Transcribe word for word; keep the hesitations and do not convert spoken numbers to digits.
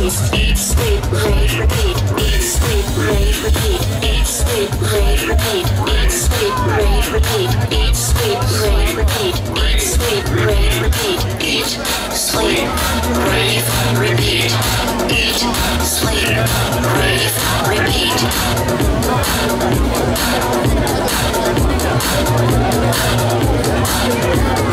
eat, sleep, rave, repeat, eat, sleep, rave, repeat, eat, sleep, rave, repeat, eat, sleep, rave, repeat, eat, sleep, rave, repeat, eat, sleep, rave, repeat, eat, sleep, rave, repeat, eat, sleep, rave, repeat. We'll be right back.